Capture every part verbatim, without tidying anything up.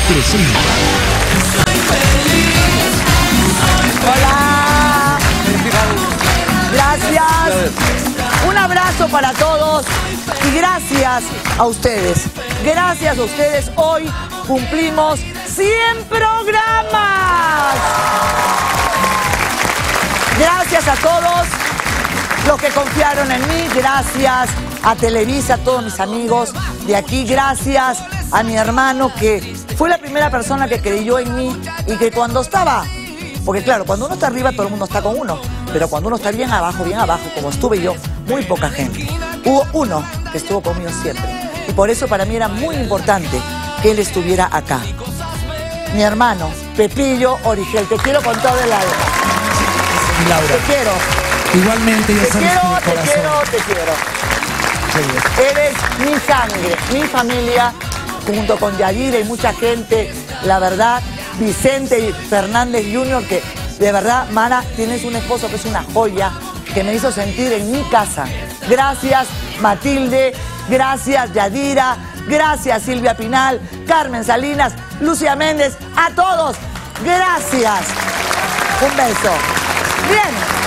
presenta. Hola. Gracias. Un abrazo para todos y gracias a ustedes. Gracias a ustedes. Hoy cumplimos cien programas. Gracias a todos los que confiaron en mí. Gracias a Televisa, a todos mis amigos de aquí. Gracias a mi hermano, que fue la primera persona que creyó en mí y que cuando estaba... Porque claro, cuando uno está arriba todo el mundo está con uno, pero cuando uno está bien abajo, bien abajo, como estuve yo, muy poca gente. Hubo uno que estuvo conmigo siempre. Y por eso para mí era muy importante que él estuviera acá. Mi hermano, Pepillo Origel, te quiero con todo el alma. Laura. Te quiero. Igualmente, ya Te sabes quiero, que mi te corazón. quiero, te quiero. Eres mi sangre, mi familia, junto con Yadira y mucha gente, la verdad, Vicente Fernández junior, que de verdad, Mara, tienes un esposo que es una joya, que me hizo sentir en mi casa. Gracias, Matilde, gracias, Yadira, gracias, Silvia Pinal, Carmen Salinas, Lucia Méndez, a todos, gracias. Un beso. Bien.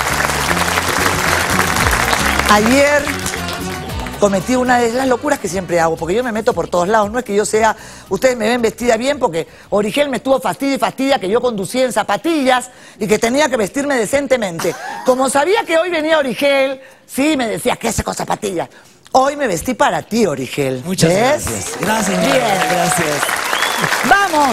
Ayer cometí una de las locuras que siempre hago, porque yo me meto por todos lados. No es que yo sea... Ustedes me ven vestida bien porque Origel me estuvo fastidia y fastidia que yo conducía en zapatillas y que tenía que vestirme decentemente. Como sabía que hoy venía Origel, sí, me decía, ¿qué hace con zapatillas? Hoy me vestí para ti, Origel. Muchas ¿ves? gracias. Gracias, Bien. gracias. ¡Vamos!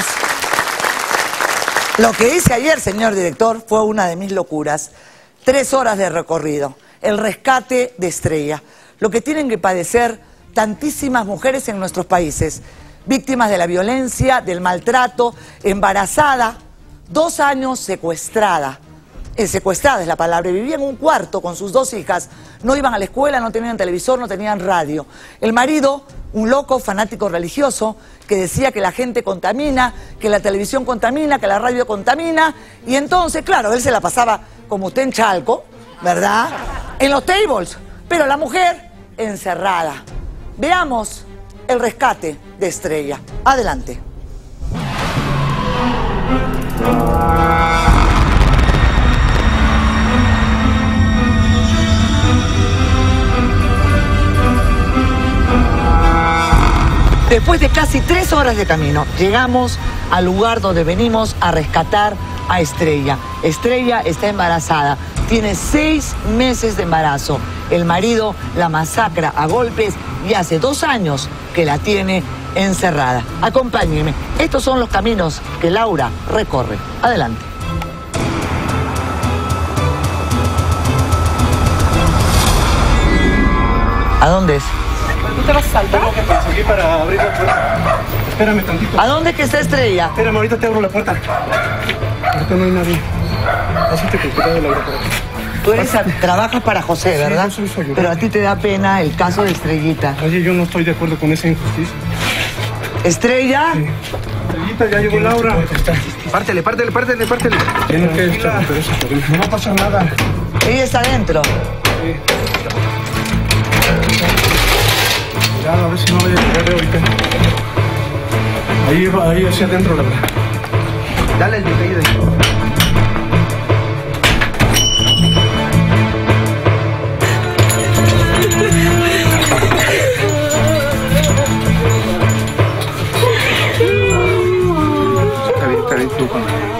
Lo que hice ayer, señor director, fue una de mis locuras. Tres horas de recorrido. El rescate de Estrella. Lo que tienen que padecer tantísimas mujeres en nuestros países. Víctimas de la violencia, del maltrato, embarazada, dos años secuestrada. Eh, secuestrada es la palabra. Vivía en un cuarto con sus dos hijas. No iban a la escuela, no tenían televisor, no tenían radio. El marido, un loco fanático religioso, que decía que la gente contamina, que la televisión contamina, que la radio contamina. Y entonces, claro, él se la pasaba como usted en Chalco, ¿verdad? En los tables. Pero la mujer encerrada. Veamos el rescate de Estrella. Adelante. Después de casi tres horas de camino, llegamos al lugar donde venimos a rescatar a Estrella. Estrella está embarazada, tiene seis meses de embarazo. El marido la masacra a golpes y hace dos años que la tiene encerrada. Acompáñenme, estos son los caminos que Laura recorre. Adelante. ¿A dónde es? ¿Tú te vas a saltar? Tengo que conseguir para abrir la puerta. Espérame tantito. ¿A dónde que está Estrella? Espérame, ahorita te abro la puerta. Ahorita no hay nadie. Pásate con cuidado, Laura, por aquí. Tú eres a- trabajas para José, ¿verdad? yo soy su ayudante. Pero a ti te da pena el caso de Estrellita. Oye, yo no estoy de acuerdo con esa injusticia. ¿Estrella? Estrellita, ya llegó Laura. Pártele, pártele, pártele, pártele. Tiene que estar, pero eso, no va a pasar nada. Ella está adentro. Ya, a ver si no vaya a llegar de ahorita. Ahí, va, ahí hacia adentro, Laura. Dale el botella de... Está bien, está bien, tú.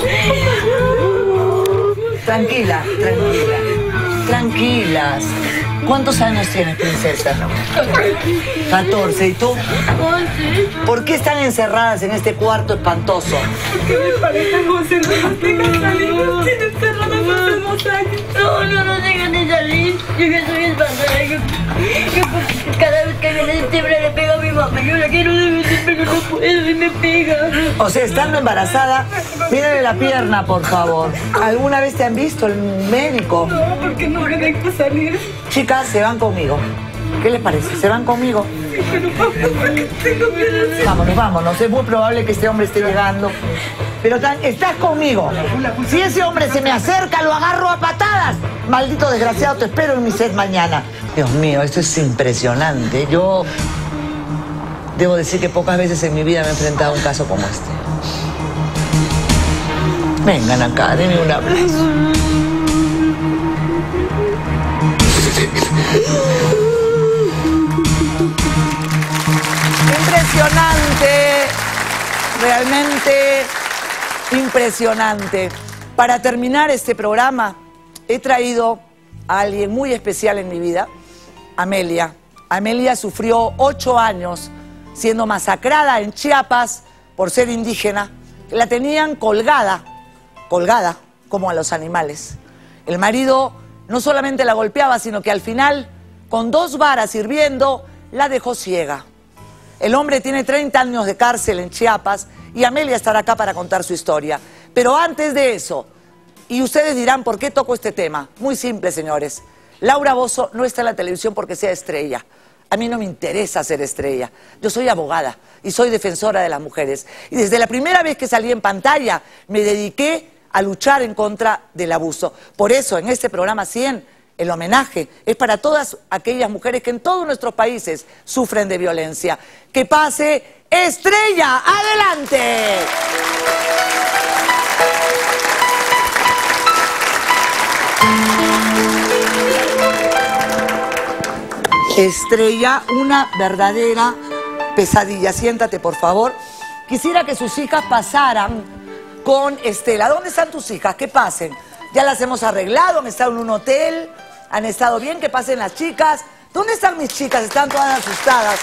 Tranquila, tranquila. Tranquilas. ¿Cuántos años tienes, princesa? catorce. ¿Y tú? ¿Por qué están encerradas en este cuarto espantoso? Porque mi pareja José no nos deja salir, nos tiene encerradas hace dos años. No, no nos dejan ni salir. Yo que soy espantada, que, que cada vez que viene siempre le pega a mi mamá. Yo la quiero defender, pero no puedo y me pega. O sea, estando embarazada, mírale la pierna, por favor. ¿Alguna vez te han visto el médico? No, porque no me dejo salir. Chicas, se van conmigo. ¿Qué les parece? ¿Se van conmigo? Pero papá, porque tengo miedo. Vámonos, vámonos. Es muy probable que este hombre esté llegando. Pero tan, estás conmigo. Si ese hombre se me acerca, lo agarro a patadas. Maldito desgraciado, te espero en mi set mañana. Dios mío, esto es impresionante. Yo... Debo decir que pocas veces en mi vida me he enfrentado a un caso como este. Vengan acá, denme un abrazo. Impresionante, realmente impresionante. Para terminar este programa, he traído a alguien muy especial en mi vida, Amelia. Amelia sufrió ocho años siendo masacrada en Chiapas por ser indígena. La tenían colgada, colgada, como a los animales. El marido no solamente la golpeaba, sino que al final, con dos varas hirviendo, la dejó ciega. El hombre tiene treinta años de cárcel en Chiapas y Amelia estará acá para contar su historia. Pero antes de eso, y ustedes dirán, ¿por qué toco este tema? Muy simple, señores. Laura Bozzo no está en la televisión porque sea estrella. A mí no me interesa ser estrella. Yo soy abogada y soy defensora de las mujeres. Y desde la primera vez que salí en pantalla, me dediqué a luchar en contra del abuso. Por eso, en este programa cien, el homenaje es para todas aquellas mujeres que en todos nuestros países sufren de violencia. ¡Que pase Estrella! ¡Adelante! Estrella, una verdadera pesadilla. Siéntate, por favor. Quisiera que sus hijas pasaran con Estela. ¿Dónde están tus hijas? Que pasen. Ya las hemos arreglado, han estado en un hotel, han estado bien, que pasen las chicas. ¿Dónde están mis chicas? Están todas asustadas.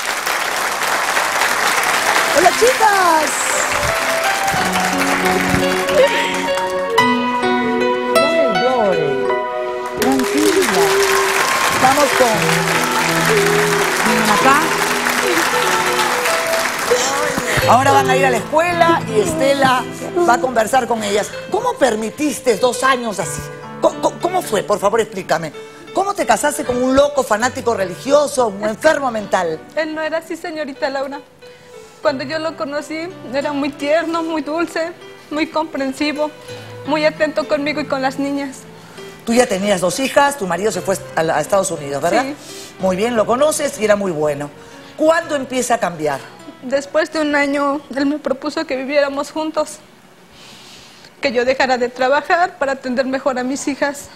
¡Hola, chicas! No lloren. Tranquila. Estamos con... Vengan acá. Ahora van a ir a la escuela y Estela va a conversar con ellas. ¿Cómo permitiste dos años así? ¿Cómo, cómo fue? Por favor, explícame. ¿Cómo te casaste con un loco fanático religioso, un enfermo mental? Él no era así, señorita Laura. Cuando yo lo conocí, era muy tierno, muy dulce, muy comprensivo, muy atento conmigo y con las niñas. Tú ya tenías dos hijas, tu marido se fue a, a Estados Unidos, ¿verdad? Sí. Muy bien, lo conoces y era muy bueno. ¿Cuándo empieza a cambiar? Después de un año, él me propuso que viviéramos juntos, que yo dejara de trabajar para atender mejor a mis hijas.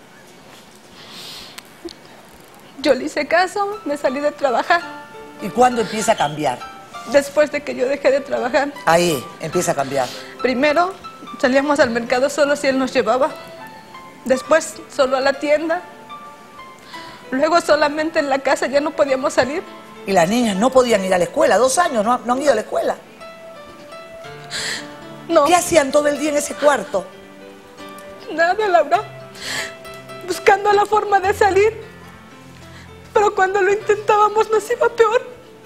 Yo le hice caso, me salí de trabajar. ¿Y cuándo empieza a cambiar? Después de que yo dejé de trabajar. Ahí empieza a cambiar. Primero salíamos al mercado solo si él nos llevaba. Después solo a la tienda. Luego solamente en la casa, ya no podíamos salir. Y las niñas no podían ir a la escuela, dos años no, no han ido a la escuela. No. ¿Qué hacían todo el día en ese cuarto? Nada, Laura. Buscando la forma de salir. Pero cuando lo intentábamos nos iba peor.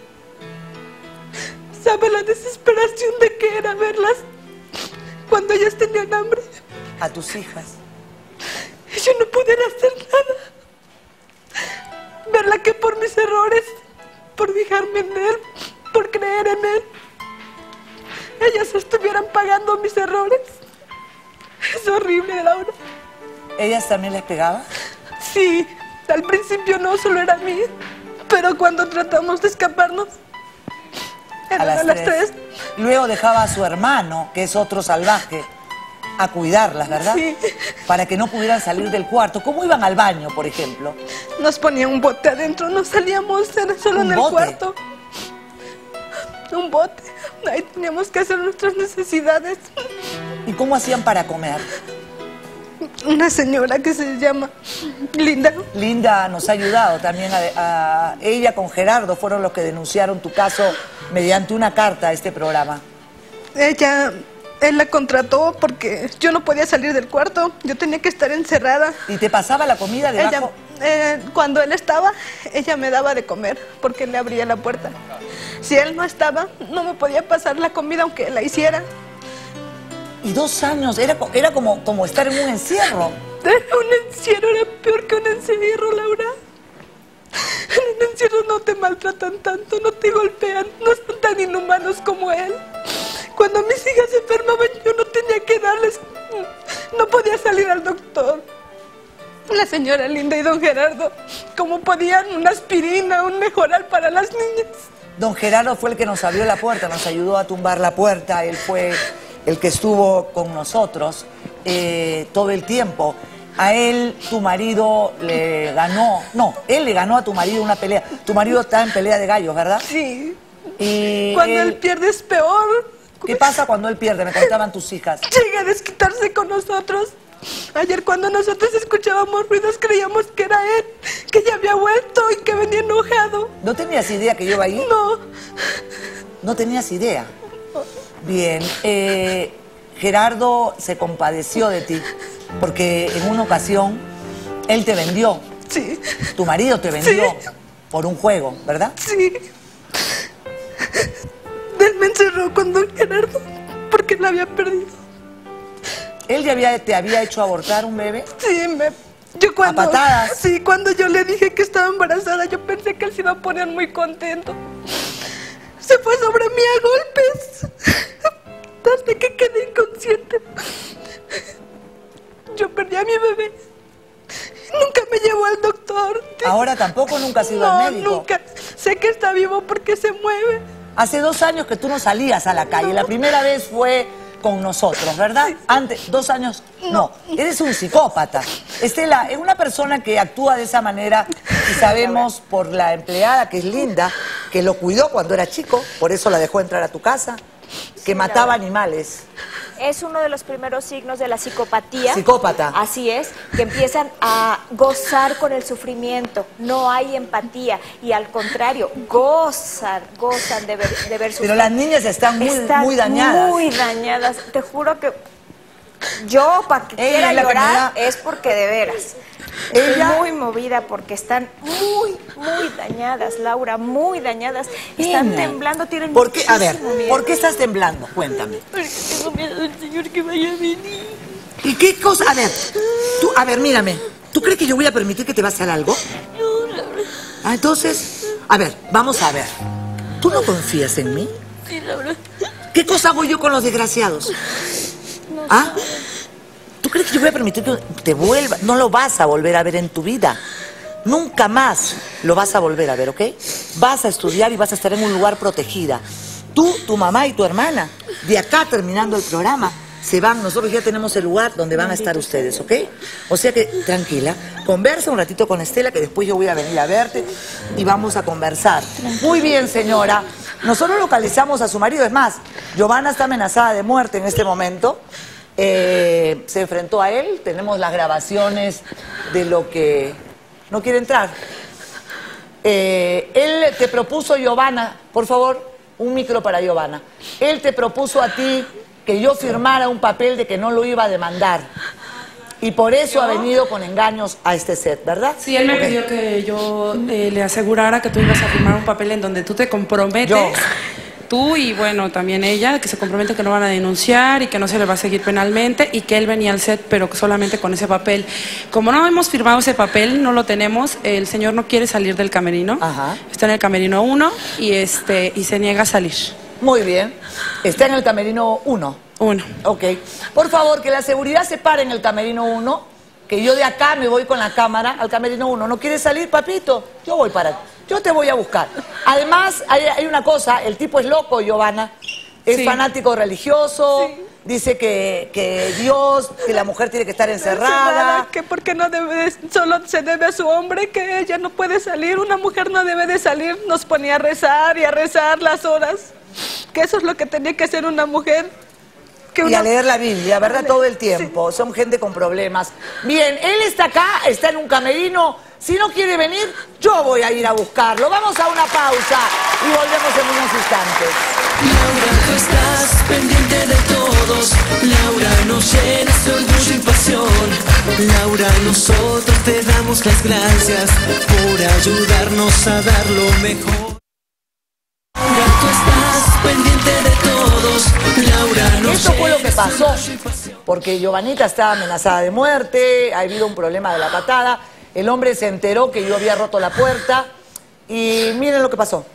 ¿Sabe la desesperación de que era verlas cuando ellas tenían hambre? A tus hijas. Yo no pudiera hacer nada. Verla que por mis errores, por fijarme en él, por creer en él, ellas estuvieran pagando mis errores. Es horrible, Laura. ¿Ellas también les pegaban? Sí, al principio no, solo era a mí. Pero cuando tratamos de escaparnos, eran A las, a las tres. tres. Luego dejaba a su hermano, que es otro salvaje, a cuidarlas, ¿verdad? Sí. Para que no pudieran salir del cuarto. ¿Cómo iban al baño, por ejemplo? Nos ponía un bote adentro, no salíamos, era solo ¿Un en el bote? cuarto. Un bote. Ahí teníamos que hacer nuestras necesidades. ¿Y cómo hacían para comer? Una señora que se llama Linda. Linda nos ha ayudado también. A, a ella con Gerardo fueron los que denunciaron tu caso mediante una carta a este programa. Ella, él la contrató porque yo no podía salir del cuarto, yo tenía que estar encerrada. ¿Y te pasaba la comida debajo? Ella, eh, cuando él estaba, ella me daba de comer porque le abría la puerta. Si él no estaba, no me podía pasar la comida aunque la hiciera. Y dos años, era, co- era como, como estar en un encierro. Era un encierro, era peor que un encierro, Laura. En un encierro no te maltratan tanto, no te golpean, no son tan inhumanos como él. Cuando mis hijas se enfermaban, yo no tenía que darles, no podía salir al doctor. La señora Linda y don Gerardo, como podían, una aspirina, un mejoral para las niñas. Don Gerardo fue el que nos abrió la puerta, nos ayudó a tumbar la puerta, él fue el que estuvo con nosotros eh, todo el tiempo. A él, tu marido le ganó, no, él le ganó a tu marido una pelea. Tu marido está en pelea de gallos, ¿verdad? Sí. Y Cuando él, él pierde es peor. ¿qué pasa cuando él pierde? Me contaban tus hijas. Llega a desquitarse con nosotros. Ayer cuando nosotros escuchábamos ruidos creíamos que era él, que ya había vuelto y que venía enojado. ¿No tenías idea que yo iba ahí? No. ¿No tenías idea? Bien, eh, Gerardo se compadeció de ti, porque en una ocasión él te vendió. Sí. Tu marido te vendió Sí. por un juego, ¿verdad? Sí. Él me encerró con don Gerardo porque la había perdido. ¿Él ya había, te había hecho abortar un bebé? Sí, me... Yo cuando... ¿A patadas? Sí, cuando yo le dije que estaba embarazada, yo pensé que él se iba a poner muy contento. Se fue sobre mí a golpes, hasta que quedé inconsciente. Yo perdí a mi bebé. Nunca me llevó al doctor. ¿Ahora tampoco? ¿Nunca has ido No, al médico? nunca. Sé que está vivo porque se mueve. Hace dos años que tú no salías a la calle. No. La primera vez fue con nosotros, ¿verdad? Antes, dos años, no. Eres un psicópata. Estela, es una persona que actúa de esa manera y sabemos por la empleada, que es Linda, que lo cuidó cuando era chico, por eso la dejó entrar a tu casa, que Sí, mataba la- animales. Es uno de los primeros signos de la psicopatía. Psicópata. Así es, que empiezan a gozar con el sufrimiento. No hay empatía y al contrario, gozan, gozan de ver, de ver sufrir. Pero las niñas están muy, Están muy dañadas. muy dañadas. Te juro que yo, para que Ella quiera es la que me llorar, da- es porque de veras. Ella- Estoy muy movida porque están muy, muy dañadas, Laura, muy dañadas. Están Nena, temblando, tienen ¿por qué? A ver, muchísimo miedo. ¿por qué estás temblando? Cuéntame. Porque tengo miedo del señor que vaya a venir. ¿Y qué cosa? A ver, tú, a ver, mírame. ¿Tú crees que yo voy a permitir que te va a hacer algo? No, Laura. Ah, entonces, a ver, vamos a ver. ¿Tú no confías en mí? Sí, Laura. ¿Qué cosa hago yo con los desgraciados? ¿Ah? ¿Tú crees que yo voy a permitir que te vuelva? No lo vas a volver a ver en tu vida. Nunca más lo vas a volver a ver, ¿ok? Vas a estudiar y vas a estar en un lugar protegida. Tú, tu mamá y tu hermana, de acá terminando el programa, se van. Nosotros ya tenemos el lugar donde van a estar ustedes, ¿ok? O sea que, tranquila, conversa un ratito con Estela, que después yo voy a venir a verte y vamos a conversar. Muy bien, señora. Nosotros localizamos a su marido. Es más, Giovanna está amenazada de muerte en este momento. Eh, se enfrentó a él. Tenemos las grabaciones de lo que... ¿No quiere entrar? Eh, él te propuso, Giovanna, por favor, un micro para Giovanna. Él te propuso a ti que yo firmara un papel de que no lo iba a demandar. Y por eso ha venido con engaños a este set, ¿verdad? Sí, él me Ok. pidió que yo eh, le asegurara que tú ibas a firmar un papel en donde tú te comprometes, Yo. tú y bueno, también ella, que se compromete que no van a denunciar y que no se le va a seguir penalmente y que él venía al set, pero que solamente con ese papel. Como no hemos firmado ese papel, no lo tenemos, el señor no quiere salir del camerino, Ajá. está en el camerino uno y, este, y se niega a salir. Muy bien. Está en el camerino uno. Uno. Ok. Por favor, que la seguridad se pare en el camerino uno, que yo de acá me voy con la cámara al camerino uno. ¿No quieres salir, papito? Yo voy para... Yo te voy a buscar. Además, hay, hay una cosa, el tipo es loco, Giovanna. Es Sí. fanático religioso, dice que, que Dios, que la mujer tiene que estar encerrada. Que porque no debe, de- solo se debe a su hombre, que ella no puede salir. Una mujer no debe de salir. Nos ponía a rezar y a rezar las horas. Que eso es lo que tenía que hacer una mujer. Que Y una- a leer la Biblia, ¿verdad? Todo el tiempo. Son gente con problemas. Bien, él está acá, está en un camerino. Si no quiere venir, yo voy a ir a buscarlo. Vamos a una pausa y volvemos en unos instantes. Laura, tú estás pendiente de todos. Laura, nos llenas de orgullo y pasión. Laura, nosotros te damos las gracias por ayudarnos a dar lo mejor. Laura, tú estás pendiente de todos. Laura, nos Esto fue lo que llenas de pasó, orgullo y pasión. porque Giovanita estaba amenazada de muerte, ha habido un problema de la patada, el hombre se enteró que yo había roto la puerta y miren lo que pasó.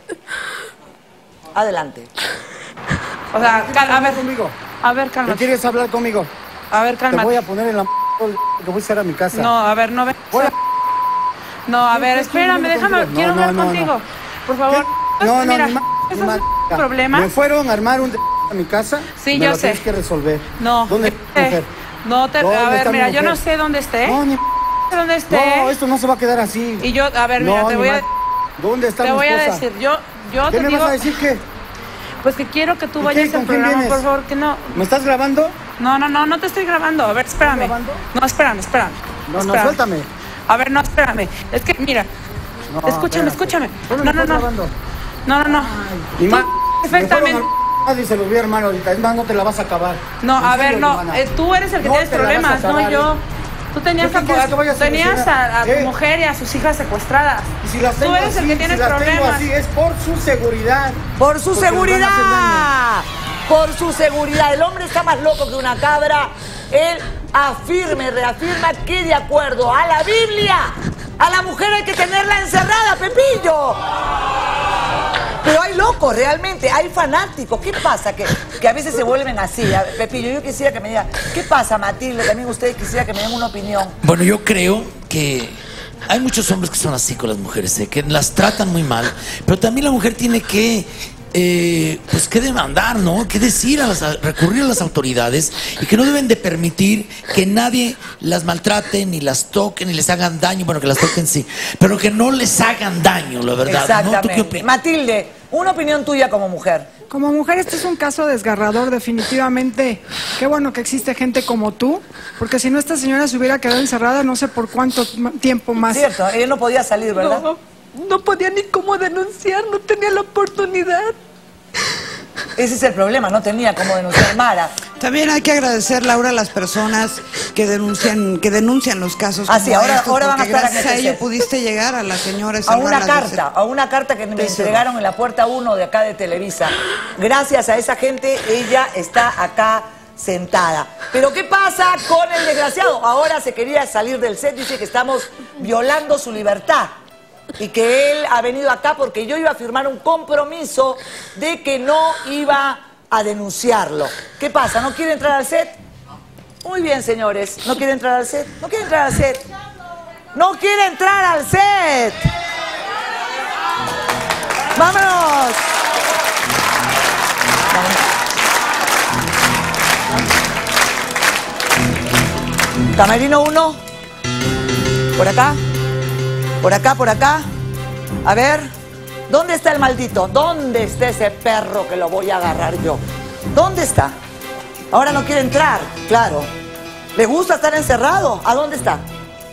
Adelante. O sea, cal- a ver, conmigo? a ver, ¿No calma. quieres hablar conmigo? A ver, Te calma. voy a poner en la... que voy a estar a mi casa. No, a ver, no ve. Voy a- No, a ver, No, espérame, no, déjame, no, quiero no, hablar no, no. contigo. Por favor. No, no, Mira, ni ma- ¿Ese Ni es más el problema? Me fueron a armar un a mi casa. Sí, me yo lo sé. tienes que resolver. No. ¿Dónde eh, está mi mujer? No te... ¿Dónde A ver, está mi mira, yo mujer? no sé dónde esté. No, ni No sé dónde esté. No, esto no se va a quedar así. Y yo, a ver, No, mira, te ni voy a... más. ¿Dónde está Te mi voy a esposa? decir, yo, yo ¿Qué te me digo... vas a decir qué? Pues que quiero que tú ¿Y vayas qué? ¿Con al quién programa, vienes? por favor, que no... ¿Me estás grabando? No, no, no, no te estoy grabando. A ver, espérame. grabando? No, espérame, espérame. No, no, Espérame. suéltame. A ver, no, espérame. Es que, mira, No, escúchame, espérate. escúchame. ¿Dónde No, me no, estás no. grabando? No, no, no. Ni Tú más. perfectamente... Nadie se los voy a armar ahorita. Es más, no te la vas a acabar. No, En a serio, ver, no. hermana. eh, tú eres el que No tienes te la vas a problemas, no acabar, yo. ¿eh? Tú tenías, ¿Qué a, quieres que vaya a tenías solucionar? a, a tu ¿Qué? mujer y a sus hijas secuestradas. Y si las tengo Tú eres así, el que tienes si las tengo problemas. así, es por su seguridad. Por su Porque nos van a hacer seguridad. Por su seguridad. El hombre está más loco que una cabra. Él afirma y reafirma que de acuerdo a la Biblia, a la mujer hay que tenerla encerrada, Pepillo. Pero hay locos, realmente, hay fanáticos. ¿Qué pasa? Que, que a veces se vuelven así. A ver, Pepillo, yo quisiera que me diga, ¿qué pasa, Matilde? También ustedes quisiera que me den una opinión. Bueno, yo creo que hay muchos hombres que son así con las mujeres, ¿eh? Que las tratan muy mal, pero también la mujer tiene que, eh, pues, que demandar, ¿no? Que decir, a las, recurrir a las autoridades y que no deben de permitir que nadie las maltrate, ni las toquen, ni les hagan daño. Bueno, que las toquen sí, pero que no les hagan daño, la verdad. ¿No? ¿Tú qué Exactamente. opinas? Matilde, una opinión tuya como mujer. Como mujer, este es un caso desgarrador, definitivamente. Qué bueno que existe gente como tú, porque si no, esta señora se hubiera quedado encerrada no sé por cuánto ma- tiempo más. Cierto, ella no podía salir, ¿verdad? No, no podía ni cómo denunciar, no tenía la oportunidad. Ese es el problema, no tenía cómo denunciar. Mara. También hay que agradecer, Laura, a las personas que denuncian que denuncian los casos Ah, como sí, ahora- estos, ahora van a porque estar gracias en a este ello set. pudiste llegar a la señora y A una salvarla de carta, a una carta que me Pésimo. entregaron en la puerta uno de acá de Televisa. Gracias a esa gente, ella está acá sentada. Pero ¿qué pasa con el desgraciado? Ahora se quería salir del set, dice que estamos violando su libertad. Y que él ha venido acá porque yo iba a firmar un compromiso de que no iba a denunciarlo. ¿Qué pasa? ¿No quiere entrar al set? Muy bien, señores. ¿No quiere entrar al set? ¿No quiere entrar al set? ¡No quiere entrar al set! ¡Vámonos! Camerino uno. Por acá. Por acá, por acá. A ver. ¿Dónde está el maldito? ¿Dónde está ese perro que lo voy a agarrar yo? ¿Dónde está? Ahora no quiere entrar, claro. ¿Le gusta estar encerrado? ¿A dónde está?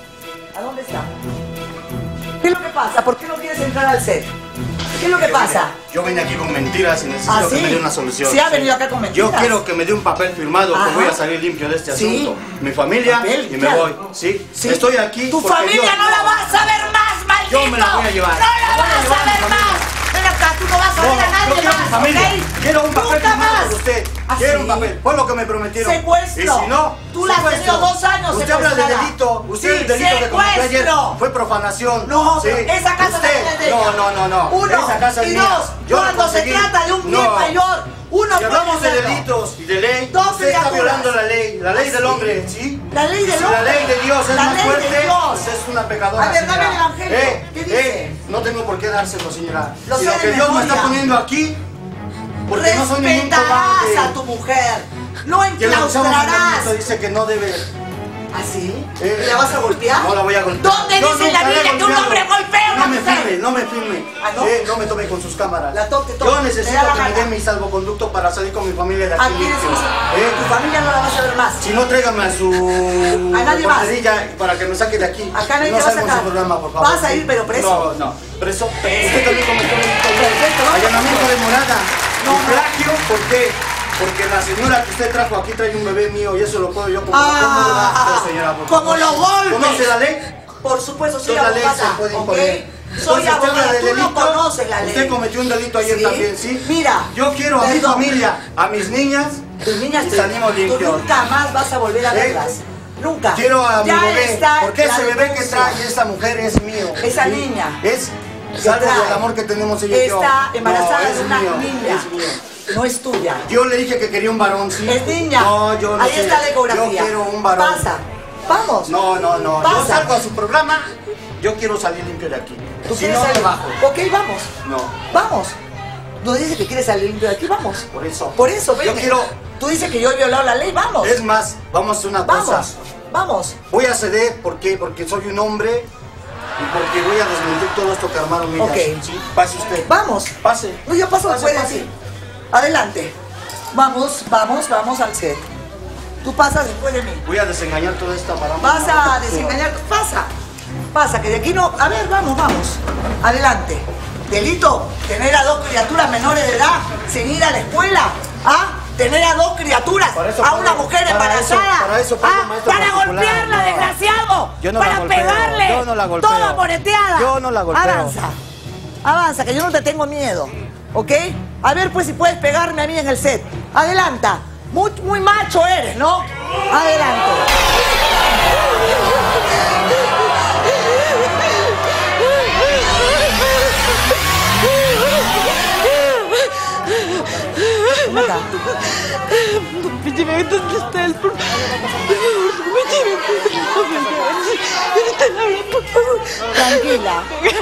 ¿A dónde está? ¿Qué es lo que pasa? ¿Por qué no quieres entrar al set? ¿Qué es lo que pasa? Yo vine aquí con mentiras y necesito ¿Ah, que sí? me dé una solución. ¿Sí ha venido acá con mentiras? Yo quiero que me dé un papel firmado Ajá. que voy a salir limpio de este Sí. asunto. Mi familia ¿Papel? y me Claro. voy. ¿Sí? Sí. Estoy aquí. Tu porque familia yo- no la vas a ver más, maldito. Yo me la voy a llevar. No la vas a ver más. Ven acá, tú no vas a No, ver a yo nadie quiero mi más, familia. ¿ok? Quiero un papel Nunca firmado más. por usted. ¿Ah, Quiero sí? un papel. Fue lo que me prometieron. Secuestro. Y si no, Tú la has secuestro. tenido dos años Usted habla de secuestrada. delito. Usted Sí, el delito que cometió ayer secuestro. fue profanación. No, sí. pero esa casa Usted- también es de ella. No, no, no, no. Uno. Esa casa es Y mía. dos, Yo la cuando se conseguí. trata de un bien No. mayor, uno Si hablamos de puede hacerlo. delitos y de ley, Dos usted está criaturas. violando la ley, la ley ¿Ah, del sí? hombre, ¿sí? La ley del Si hombre. la ley de Dios es La más ley de fuerte, Dios. usted es una pecadora, A ver, dame señora. el evangelio. Eh, ¿Qué dice? eh, no tengo por qué dárselo, señora. Lo Si sé lo de que Dios me está memoria. poniendo aquí, porque no soy ningún Respetarás cobarde. a tu mujer. No Y el Antiguo enclaustrarás. Mandamiento dice que no debe. ¿Ah, sí? Eh, ¿La vas a golpear? No la voy a golpear. ¿Dónde Yo dice nunca la la he Biblia que un golpeado. hombre golpea a una No me mujer? filme, no me filme. ¿Ah, no? Eh, no me tome con sus cámaras. La toque, toque. Yo Te necesito da la que me gana. den mi salvoconducto para salir con mi familia de aquí. Aquí limpio. decimos, Eh, tu familia no la vas a ver más. Si no, tráigame a su A nadie más. porterilla para que me saque de aquí. Acá nadie no te va a salgo sacar. su programa, por favor. Vas a ir, pero preso. No, no. Preso. Usted también cometió un delito. Perfecto, vamos. Allanamiento de morada. No, Y no. plagio, ¿por qué? Porque la señora que usted trajo aquí trae un bebé mío y eso lo puedo yo como Ah, señora, por como favor. los golpes. ¿Conoce la ley? Por supuesto, soy Entonces la ley abogada, se puede ¿ok? imponer. Soy Entonces, usted habla abogada, de tú no delito. conoces la ley. Usted cometió un delito ayer ¿Sí? también, ¿sí? Mira, Yo quiero a mi perdón. familia, a mis niñas, Tus niñas y te- salimos tú limpios. nunca más vas a volver a ¿Eh? verlas. Nunca. Quiero a mi Ya bebé, está porque la ese bebé que denuncia. trae esa mujer es mío. Esa ¿sí? niña Es que algo trae del amor que tenemos ella y yo. está embarazada No, de es una mío, niña. es mío. No es tuya. Yo le dije que quería un varón, sí. Es niña. No, yo no Ahí sé. está la ecografía. Yo quiero un varón. Pasa. Vamos. No, no, no. Yo Pasa. salgo a su programa, yo quiero salir limpio de aquí. ¿Tú Si quieres no, me salir? bajo. Ok, vamos. No. Vamos. Tú dices que quieres salir limpio de aquí, vamos. Por eso. Por eso, ven. Yo quiero... Tú dices que yo he violado la ley, vamos. Es más, vamos a hacer una vamos, cosa. Vamos. Voy a ceder, ¿por qué? Porque soy un hombre y porque voy a desmentir todo esto que armaron ellas. Ok. ¿Sí? Pase usted. Vamos. Pase. No, yo paso Pase, después de pase. ti. Adelante. Vamos, vamos, vamos al set. Tú pasas después de mí. Voy a desengañar toda esta marama. Vas a desengañar. Pasa. Pasa, que de aquí no... A ver, vamos, vamos. Adelante. Delito, tener a dos criaturas menores de edad sin ir a la escuela. ¿Ah? Tener a dos criaturas, eso, a una para- mujer para embarazada. eso, para eso pago ¿Ah? maestro Para particular. golpearla, No. desgraciado. Yo no para la golpeo, pegarle. yo no la golpeo. Toda moreteada. Yo no la golpeo. Avanza. Avanza, que yo no te tengo miedo. ¿Ok? A ver, pues, si puedes pegarme a mí en el set. Adelanta. Muy, muy macho eres, ¿no? Adelante. Ven acá. Me llevé donde está el por Me llevé donde Laura, por favor. Tranquila.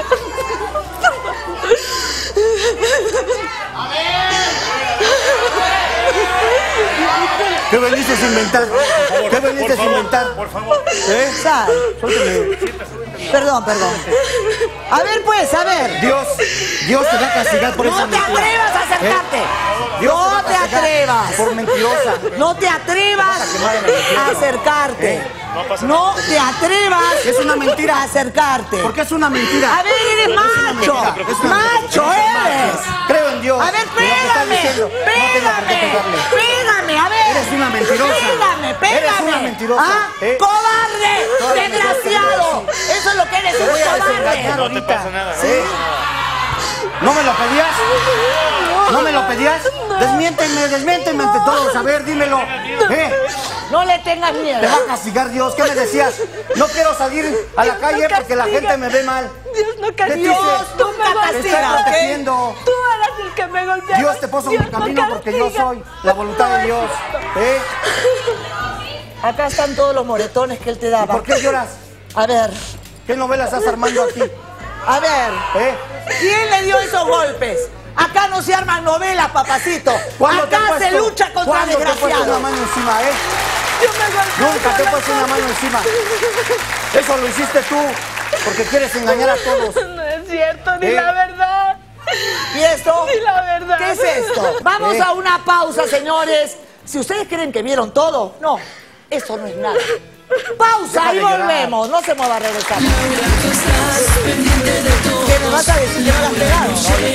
¿Qué veniste a inventar? ¿Qué veniste a inventar? Por favor. ¿Eh? Sal. Suélteme. Perdón, perdón. A ver, pues, a ver. Dios, Dios te va a castigar por esa No te mentira. atrevas a acercarte. ¿Eh? Dios te va No a te castigar atrevas. por mentirosa. No te atrevas a acercarte. No te atrevas Es una mentira. a acercarte. Porque es una mentira. A ver, eres macho. Es una Macho mentira. eres. Creo en Dios. A ver, Y lo que estás pégame. diciendo, no tengo por qué Pégame. pegarle. Pégame, a ver. Eres una mentirosa. Pégame, pégame. Eres una mentirosa. ¿Ah? ¿Eh? ¡Cobarde! Todavía me ¡Desgraciado! Eso es lo que eres, Te un voy a cobarde. desengañar No te ahorita. pasa nada, no ¿Sí? te pasa nada. ¿No me lo pedías? ¿No me lo pedías? Desmiénteme, desmiénteme ante todos. A ver, dímelo. ¿Eh? No le tengas miedo. Te va a castigar Dios. ¿Qué me decías? No quiero salir a la calle porque la gente me ve mal. Dios no ¿Qué te castiga. hice? Tú me Te estoy castigas, ¿ok? protegiendo. Tú eras el que me golpeaba. Dios te puso en mi Dios no camino porque yo castiga. soy la voluntad de Dios. ¿Eh? Acá están todos los moretones que él te ¿Y daba. por qué lloras? A ver, ¿Qué novela estás armando aquí? a ver. ¿Eh? ¿Quién le dio esos golpes? Acá no se arman novelas, papacito. ¿Cuándo te he Acá se puesto- lucha contra ¿Cuándo te he puesto una desgraciados. mano encima, eh? Yo me golpeé. Nunca te he puesto una mano encima. Eso lo hiciste tú porque quieres engañar a todos. No es cierto, ni ¿Eh? la verdad. ¿Y esto? Ni la verdad. ¿Qué es esto? Vamos ¿Eh? a una pausa, señores. Si ustedes creen que vieron todo, no, eso no es nada. Pausa Deja y de llorar. volvemos. No se mueva a regresar. ¿Qué me vas a decir que no la has pegado?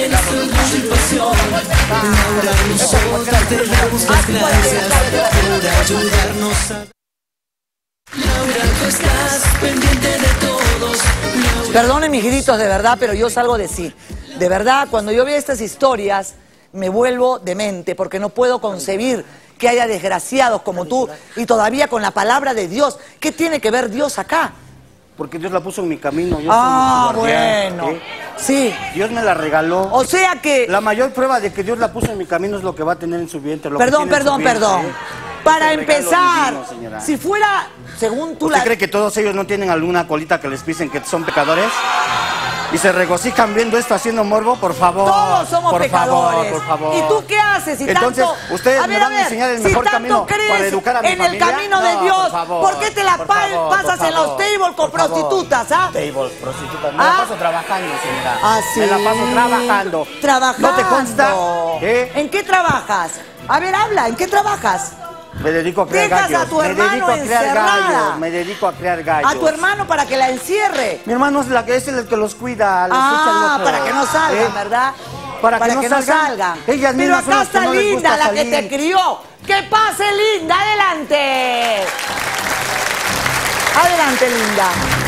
Nosotros te damos las gracias por ayudarnos a... Laura, tú estás pendiente de todos. Perdonen mis gritos de verdad, pero yo salgo de sí. De verdad, cuando yo veo estas historias, me vuelvo demente porque no puedo concebir que haya desgraciados como tú y todavía con la palabra de Dios. ¿Qué tiene que ver Dios acá? Porque Dios la puso en mi camino. Yo Ah, soy su guardián, bueno. ¿eh? Sí. Dios me la regaló. O sea que... La mayor prueba de que Dios la puso en mi camino es lo que va a tener en su vientre. Lo que Perdón, tiene en su perdón, vientre, perdón. ¿eh? Para Es un regalo empezar, divino, señora. si fuera, según tú ¿Usted la... cree que todos ellos no tienen alguna colita que les pisen que son pecadores? ¿Y se regocijan viendo esto haciendo morbo? Por favor. Todos somos por pecadores. Favor, por favor. ¿Y tú qué haces? Si Entonces, tanto... ustedes a me ver, van a a ver, enseñar el si mejor tanto camino crees para educar a mi en familia. el camino No, de Dios, por favor, ¿por qué te la por pa- favor, pasas por en los favor, tables con por favor. prostitutas, ah? Tables, prostitutas. Me ¿Ah? la paso trabajando, señora. Ah, sí. Me la paso trabajando. Trabajando. ¿No te consta? ¿Eh? ¿En qué trabajas? A ver, habla, ¿en qué trabajas? Me dedico a criar Dejas gallos. a tu me hermano dedico a criar encerrada. gallos. Me dedico a criar gallos. A tu hermano para que la encierre. Mi hermano es, la que, es el que los cuida. Les Ah, echa el ojo. para que no salgan, ¿Eh? ¿verdad? Para que no salgan. salgan. Ellas Pero mismas son acá las que está no les Linda, gusta la que salir. te crió. ¡Que pase, Linda! ¡Adelante! Adelante, Linda.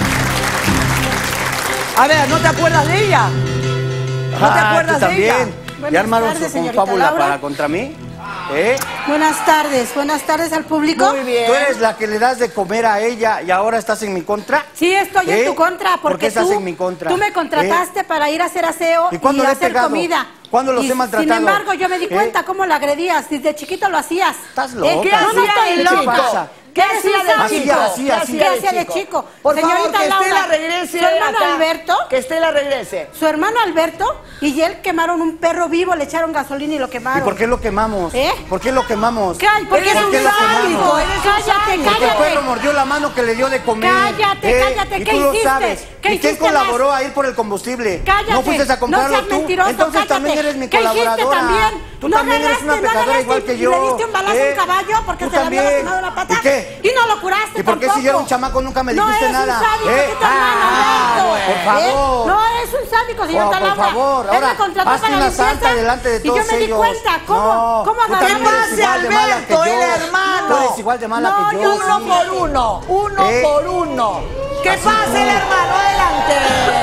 A ver, ¿no te acuerdas de ella? ¿No te Ah, acuerdas ¿tú de ella? también? Buenas ¿Ya armaron tardes, su señorita confábula Laura. para contra mí? ¿Eh? Buenas tardes, buenas tardes al público. Muy bien. ¿Tú eres la que le das de comer a ella y ahora estás en mi contra? Sí, estoy ¿Eh? en tu contra, ¿Por porque qué estás tú, en mi contra? tú me contrataste ¿Eh? para ir a hacer aseo ¿Y cuándo y le he hacer pegado? comida. ¿Cuándo los Y he maltratado? Sin embargo, yo me di ¿Eh? cuenta cómo la agredías. Desde chiquito lo hacías. Estás ¿Eh? loca. ¿Qué No, no hacía estoy el loca. chico? ¿Qué hacía de Así, chico? así, ¿Qué así. hacía ¿Qué hacía de chico? Por Señorita favor, que Laura, Estela regrese su hermano acá. Alberto, Que Estela regrese. su hermano Alberto y él quemaron un perro vivo, le echaron gasolina y lo ¿Y quemaron. por qué lo quemamos? ¿Eh? ¿Por qué lo quemamos? ¿Qué hay? Porque Eres es un un sádico. sádico, eres un Cállate, sádico. Porque el cállate. perro mordió la mano que le dio de comer. Cállate, cállate, Y ¿qué tú lo hiciste? sabes. ¿Qué ¿Y quién hiciste colaboró más? a ir por el combustible? Cállate. ¿No fuiste a comprarlo no seas tú? mentiroso, Entonces cállate. también eres mi ¿Qué hiciste colaboradora. también? Tú no también eres agarraste, una no pecadora agarraste igual que y yo. Le diste un balazo a ¿Eh? un caballo porque ¿Tú se le había también? lastimado la pata. ¿Y qué? Y no lo curaste ¿Y por qué tampoco. si yo era un chamaco nunca me dijiste no, nada? No, es un sádico, ¿Eh? que tu hermano, Ah, Alberto. por favor. ¿Eh? No, es un sádico, señor Oh, por Laura. favor, Él ahora, me contrató hazte para una limpieza santa delante de y yo todos me di ellos. cuenta cómo, No, cómo tú agarré también eres Pase igual de mala que Alberto, yo. el hermano. Tú eres igual de mala no, que yo. Uno sí. por uno, uno ¿Eh? por uno. Que Así pase el no. hermano, adelante.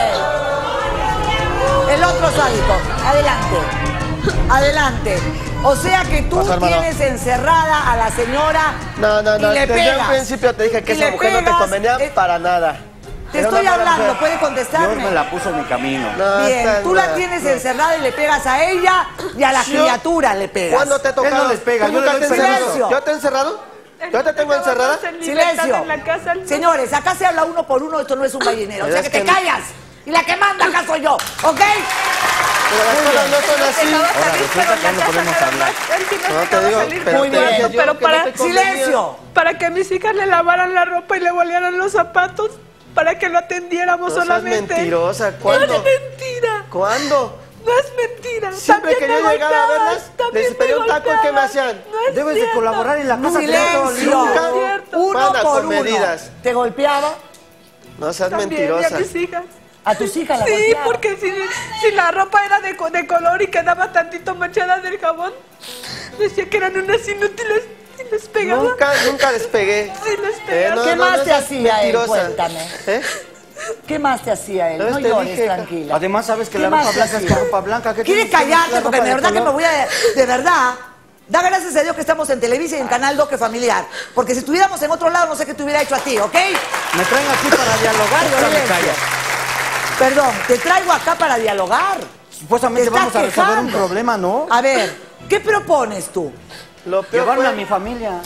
El otro sádico, adelante. Adelante. O sea que tú Pasa, hermano. tienes encerrada a la señora No, no, no. y le Desde pegas. un principio te dije que Y esa le mujer no te pegas, convenía eh, para nada. Te Era estoy una mala hablando, mujer. ¿puede Dios contestarme? me la puso en mi camino. No, Bien, está- tú la no, tienes no. encerrada y le pegas a ella y a las Yo- criaturas le pegas. ¿Cuándo te he tocado? Él no les pega, ¿Tú yo nunca le te he doy encerrado? silencio. ¿Yo te he encerrado? ¿Yo te tengo encerrada? Silencio. Señores, acá se habla uno por uno, esto no es un gallinero. O sea Es que te que no. callas. Y la que manda acá soy yo, ¿ok? Pero las cosas no son así. Ahora resulta que ya no podemos hablar. No te digo, pero Muy te bien. dije yo Pero que para- no te convenía. Silencio. Para que mis hijas le lavaran la ropa y le bolearan los zapatos, para que lo atendiéramos No seas solamente. mentirosa, No ¿cuándo? es mentira. ¿Cuándo? No es mentira. Siempre que También yo me llegaba a golpeabas, verlas, también les pedía me un taco y ¿qué me golpeabas. hacían? No es Debes de cierto. colaborar en la casa. Silencio. Nunca. Uno Manda por con uno. medidas. ¿Te golpeaba? No seas También, mentirosa. y a mis hijas. ¿A tus hijas la Sí, golpeaba? porque si, si la ropa era de, co- de color y quedaba tantito manchada del jabón, decía que eran unas inútiles y les pegaba. Nunca, nunca les pegué. Sí, les Eh, pegaba. no, ¿Qué no, más no te seas hacía él? mentirosa. Cuéntame. ¿Eh? ¿Qué más te hacía él? Entonces No te llores, dije, tranquila. Además, sabes que ¿Qué la más ropa te blanca es hacía? que ropa blanca. ¿Qué ¿Quieres tienes que ver callarte? la Porque ropa de de verdad que me color? voy a... De verdad, da gracias a Dios que estamos en Televisa y en Canal dos, que familiar. Porque si estuviéramos en otro lado, no sé qué te hubiera hecho a ti, ¿ok? Me traen aquí para dialogar y ahora me Silencio. callas. Perdón, te traigo acá para dialogar. Supuestamente Te estás vamos a resolver un quejando. problema, ¿no? A ver, ¿qué propones tú? Lo peor Llevarme fue, a mi familia.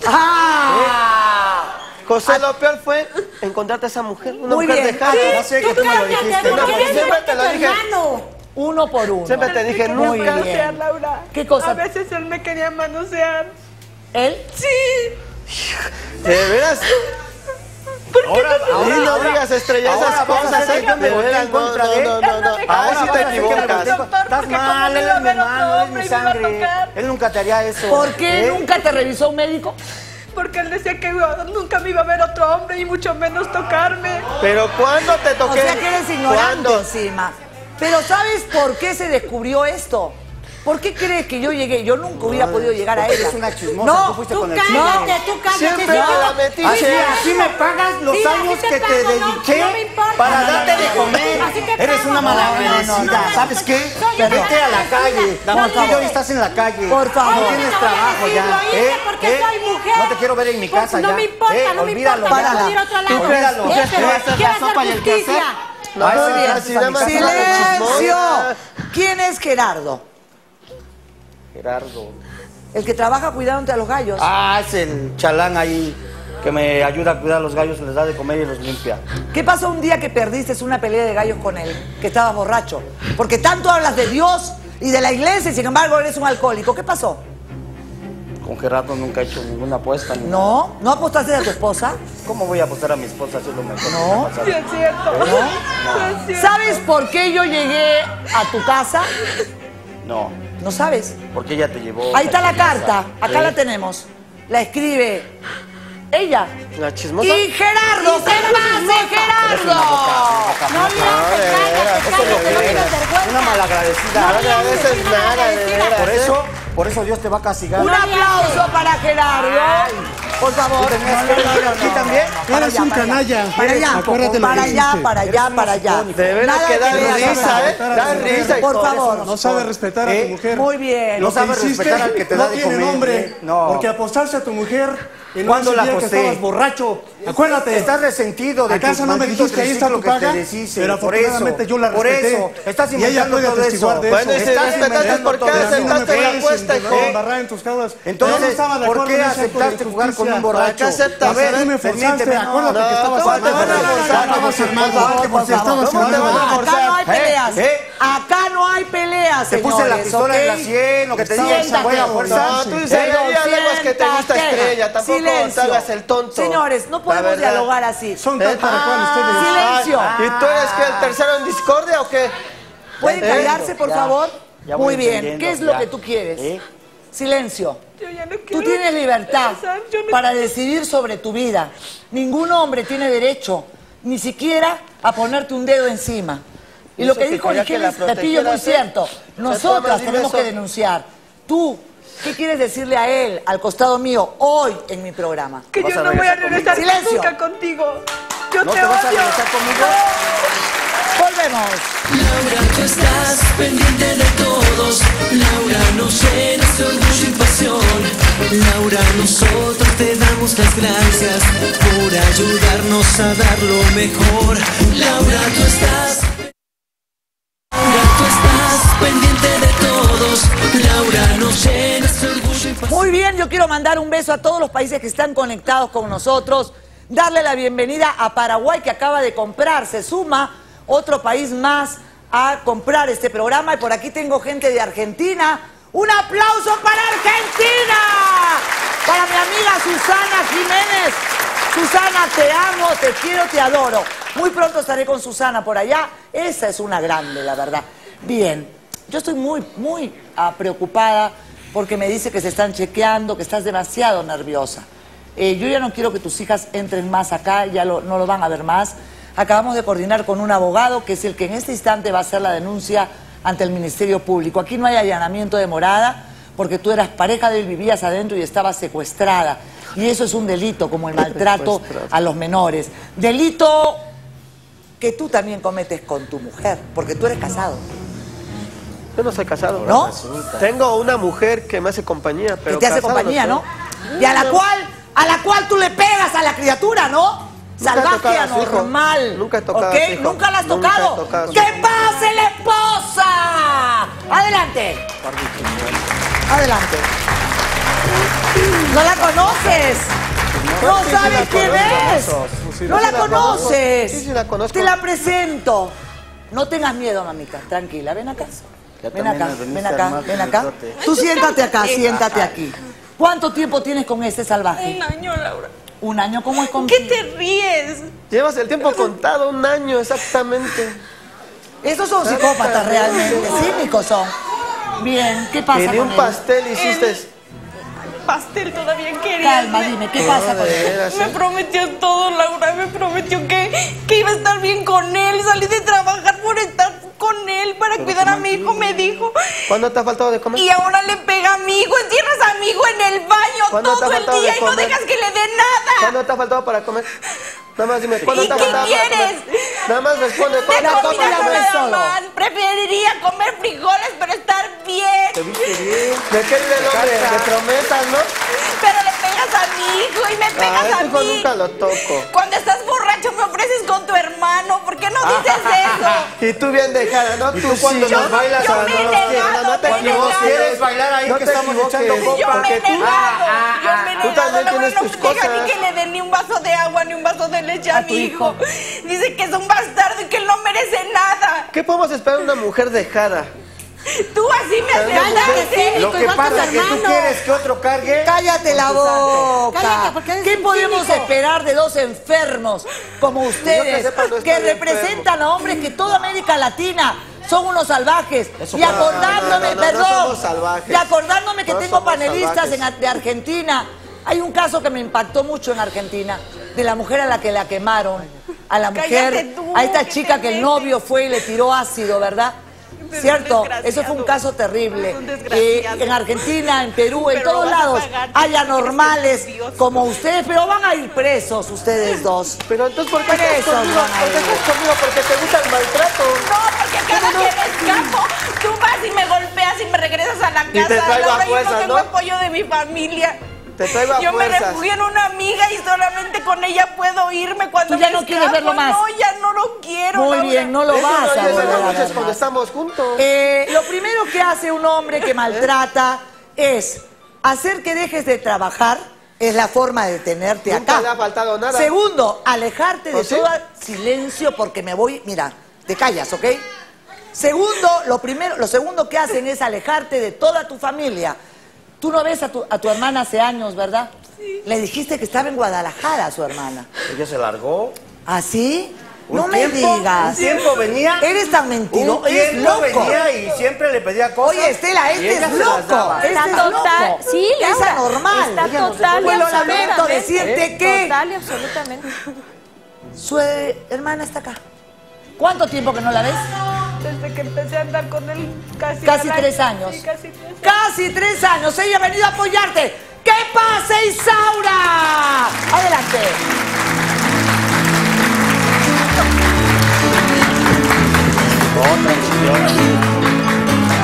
¡Ah! José, lo peor fue encontrarte a esa mujer. Una Muy mujer bien. de casa. Sí, No sé tú que tú me lo cállate, dijiste. porque No, eres siempre igual te que lo tu dije. hermano. Uno por uno. Siempre te dije, Muy nunca. bien. Manosear, Laura. ¿Qué cosa? A veces él me quería manosear. ¿Él? Sí. ¿De veras? Ahora, Y no ahora, digas estrellas ahora esas vas a cosas, hacer ¿eh? que yo me De voltee veras, en no, contra no, de él. no, no, no. Ahí Ahí sí te vas a hacer que me equivocas. voltee en contra. Estás Porque mal, como él me es iba a mi ver otro hermano, él es hombre mi y me iba a sangre. tocar. Él nunca te haría eso. ¿Por qué ¿eh? nunca te revisó un médico? Porque él decía que uh, nunca me iba a ver otro hombre y mucho menos tocarme. Pero ¿cuándo te O toqué? sea que eres ignorante ¿Cuándo? encima. Pero ¿sabes por qué se descubrió esto? ¿Por qué crees que yo llegué? Yo nunca hubiera podido llegar a Porque ella. eres una chismosa, No, tú fuiste tú con el cállate, chisme. tú cállate. Siempre sí, te no. la metí. Así, Sí. así me pagas los Sí, así años te que te pago, no, dediqué no me importa. para No, no, darte no, de no, comer. así te Eres pago. una No, no, malagradecida. no, no, no. ¿Sabes qué? Soy una Vete a la calle. malagradecida. Por Por favor, favor. estás en la calle. Por favor. No Oye, tienes no voy a trabajo decir, ya. lo hice ¿eh? porque ¿eh? soy mujer. No te quiero ver en mi Pues casa no ya. me importa, ¿eh? no me Olvídalo importa, ya. me voy a ir a otro lado. Olvídalo. ¿Qué? ¿Qué vas a hacer Quiero la sopa y el justicia. quehacer? No, Ay, no, sí, no, sí, si nada más sí, hablas de ¡Silencio! chismosa. ¿Quién es Gerardo? Gerardo. El que trabaja cuidándote a los gallos. Ah, es el chalán ahí que me ayuda a cuidar a los gallos, les da de comer y los limpia. ¿Qué pasó un día que perdiste una pelea de gallos con él? Que estabas borracho. Porque tanto hablas de Dios y de la iglesia y sin embargo eres un alcohólico. ¿Qué pasó? Con Gerardo nunca he hecho ninguna apuesta. Ni ¿No? ¿No apostaste a tu esposa? nada. ¿Cómo voy a apostar a mi esposa si es lo mejor? No. que me ha Sí, pasado? es cierto. ¿No? Sí, es cierto. ¿Sabes por qué yo llegué a tu casa? No, ¿No sabes? porque ella te llevó. Ahí está la a tu casa. carta. Acá ¿Eh? la tenemos. La escribe ella. ¿La chismosa? Y Gerardo, ¿qué pasa, Gerardo? No, No, de veras, eso es lo que eres. Una malagradecida. No le agradeces nada, de veras. Por eso, por eso Dios te va a castigar. Un aplauso para Gerardo. Por favor. ¿Tú tenías que venir aquí también? Para Eres allá, un para allá. canalla. Para allá, Acuérdate lo para que allá, hiciste. para allá, para allá. De veras Nada que da veas risa, acá. ¿eh? Da risa. Por hijo. favor. No sabe respetar a ¿Eh? tu mujer. Muy bien. No Lo que sabes hiciste respetar al que te no da de tiene comer, nombre. ¿eh? No. Porque apostarse a tu mujer Y no ¿Cuándo ese la día que acosté? estabas borracho. Acuérdate. Estás resentido de ¿Acaso tu no me maldito dijiste que ahí está tu triciclo que paga? te deshice? Pero Por eso, afortunadamente yo la por respeté. eso. Estás Y ella inventando puede todo atestiguar eso. de eso. Bueno, y si Estás respetaste inventando por qué todo eso. A mí no me aceptaste la puedes apuesta, intentar hijo. embarrar en tus causas. Entonces, Yo no estaba de ¿por acuerdo qué en ese acto de aceptaste jugar con un injusticia. borracho? ¿Para qué aceptas? A ver, Tú me forzaste, permíteme. acuérdate No, que estabas ¿cómo te van a armado. forzar? Estabas armado. Por favor, Si estabas ¿Cómo te van a armado. forzar? Acá no hay ¿Eh? peleas. ¿Eh? Acá no hay peleas, Te puse la señores, pistola en la ¿ok? sien, lo que te diga esa Siéntate. buena fuerza. No, tú dices, Pero ya lenguas que te gusta siéntate. Estrella, tampoco Silencio. te hagas el tonto. Señores, no La podemos verdad. dialogar así. Son tal para cual ustedes. Silencio. ¿Y tú eres que el tercero en discordia o qué? ¿Pueden ¿Eh? callarse, por Ya, favor? ya voy Muy bien. entendiendo, ¿Qué es lo ya. que tú quieres? ¿Eh? Silencio. Yo ya no Tú quiero tienes libertad regresar, yo no- para decidir sobre tu vida. Ningún hombre tiene derecho ni siquiera a ponerte un dedo encima. Y Y lo eso que que dijo quería que la Ligelis Pepillo es muy protegieras, ¿eh? cierto. Nosotras Nada más tenemos dime que eso. denunciar. Tú, ¿qué quieres decirle a él, al costado mío, hoy en mi programa? Que ¿Vas yo a no voy a regresar regresar conmigo? nunca contigo. Yo ¿No te, te vas a odio. regresar conmigo? Volvemos. Laura, tú estás pendiente de todos. Laura, nos llenas de orgullo y pasión. Laura, nosotros te damos las gracias por ayudarnos a dar lo mejor. Laura, tú estás... Laura, tú estás pendiente de todos. Laura, nos llenas de orgullo y pasión. Muy bien, yo quiero mandar un beso a todos los países que están conectados con nosotros. Darle la bienvenida a Paraguay, que acaba de comprar, se suma otro país más a comprar este programa. Y por aquí tengo gente de Argentina. ¡Un aplauso para Argentina! Para mi amiga Susana Jiménez. Susana, te amo, te quiero, te adoro. Muy pronto estaré con Susana por allá. Esa es una grande, la verdad. Bien, yo estoy muy, muy ah, preocupada porque me dice que se están chequeando, que estás demasiado nerviosa. Eh, yo ya no quiero que tus hijas entren más acá, ya lo- no lo van a ver más. Acabamos de coordinar con un abogado que es el que en este instante va a hacer la denuncia ante el Ministerio Público. Aquí no hay allanamiento de morada porque tú eras pareja de él, vivías adentro y estabas secuestrada. Y eso es un delito, como el maltrato a los menores. Delito que tú también cometes con tu mujer, porque tú eres casado. Yo no soy casado. ¿No? Tengo una mujer que me hace compañía, pero Que te hace casado compañía, ¿no? soy. Y a la cual, a la cual tú le pegas a la criatura, ¿no? Nunca he Salvaje, tocado a su hijo. anormal. Nunca he tocado ¿Ok? a su hijo. ¿Nunca la has Nunca he tocado? tocado a su ¡Que hijo. pase la esposa! Adelante. Adelante. ¿No la conoces? No sí, sí sabes la quién conozco. es. Sí, No sí la la conozco. conoces. Sí, sí la conozco. Te la presento. No tengas miedo, mamita. Tranquila. Ven acá. Ya Ven también acá, nos veniste ven a acá, armar ven con acá. el trote. Tú siéntate acá, siéntate aquí. ¿Cuánto tiempo tienes con este salvaje? Un año, Laura. Un año, ¿cómo es con ¿Qué te ríes? Llevas el tiempo contado, un año exactamente. Estos son psicópatas realmente, cínicos son. Bien, ¿qué pasa Y ni con un él? pastel hiciste. Pastel todavía quería. Calma, dime, ¿qué pasa con él? Me prometió todo, Laura. Me prometió que, que iba a estar bien con él. Salí de trabajar por estar con él, para cuidar a mi hijo, me dijo. ¿Cuándo te ha faltado de comer? Y ahora le pega a mi hijo. Encierras a mi hijo en el baño ¿Cuándo te todo ha el faltado día de y no comer? dejas que le dé nada. ¿Cuándo te ha faltado para comer? Nada más dime, ¿cuándo ¿Y te ha qué faltado para quieres? comer? Nada más responde, De ¿cuándo te ha comida faltado no para nada comer? más. Preferiría comer frijoles, pero estar bien. Te viste bien. ¿De qué vive el hombre? De promesas, ¿no? Pero le pegas a mi hijo y me pegas Ah, a tu hijo mí. nunca lo toco. Cuando estás borracho me ofreces con tu hermano. ¿Por qué no dices eso? Y tú bien dejada, ¿no? Y tú cuando Yo- nos bailas yo a me he no, negado, no te me he equivoques. negado. ¿Quieres bailar ahí No que te estamos equivoques. echando Yo copa? me he Porque tú- negado. Ah, Yo me he tú negado. también Laura, tienes no tus deja ni cosas. que le den ni un vaso de agua ni un vaso de leche a, ¿A mi tu hijo. hijo? Dice que es un bastardo y que él no merece nada. ¿Qué podemos esperar de una mujer dejada? Tú así me haces Cállate, Lo cínico, que igual pasa tus es que tú hermanos. quieres que otro cargue. Cállate la boca. Cállate, porque eres ¿Qué un podemos cínico. esperar de dos enfermos como ustedes sepa, no que estoy representan a hombres que toda América Latina son unos salvajes? Eso y para- acordándome, no, no, no, no perdón, somos salvajes. y acordándome que No tengo somos panelistas salvajes. en- de Argentina. Hay un caso que me impactó mucho en Argentina, de la mujer a la que la quemaron, a la mujer, Cállate tú, a esta que chica te que el metes. novio fue y le tiró ácido, ¿verdad? Es un ¿Cierto? desgraciado. Eso fue un caso terrible. Es un Eh, desgraciado. en Argentina, en Perú, en Pero todos lo vas a lados pagar, hay porque anormales eres un Dios. como ustedes, pero van a ir presos ustedes dos. Pero entonces, ¿por qué Presos estás conmigo? van a ¿Por qué ir. estás conmigo? Porque te gusta el maltrato. No, porque cada que me escapo, tú vas y me golpeas y me regresas a la casa. Y te traigo Laura, a yo no fuerzas, tengo ¿no? apoyo de mi familia. Te traigo a Yo me fuerzas. refugié en una amiga y solamente con ella puedo irme cuando ¿Tú ya me no quieres escapo. verlo más? No, ya no lo quiero. Muy Laura. bien, no lo Eso vas no a oyes en volver las a noches ver cuando más. estamos juntos. Eh, lo primero que hace un hombre que maltrata es hacer que dejes de trabajar, es la forma de tenerte Nunca acá. le ha faltado nada. Segundo, alejarte de ¿Oh, sí? todo silencio porque me voy, mira, te callas, ¿ok? Segundo, lo primero, lo segundo que hacen es alejarte de toda tu familia. Tú no ves a tu, a tu hermana hace años, ¿verdad? Sí. Le dijiste que estaba en Guadalajara su hermana. Ella se largó. ¿Ah, sí? Un No me tiempo, digas. Un tiempo venía. Eres tan mentiroso. Un Eres tiempo loco. venía y siempre le pedía cosas. Oye, Estela, y este ella es se las loco. daba. Este Está es total, loco. sí, Es Laura, anormal. está Ella no se total y puede. Pues lo lamento absolutamente. decirte que Total y absolutamente. su eh, hermana está acá. ¿Cuánto tiempo que no la ves? Desde que empecé a andar con él casi... Casi al tres año. años. Sí, casi tres años. Casi tres años. Ella ha venido a apoyarte. ¿Qué pasa, Isaura? Adelante. Otra chiquilla.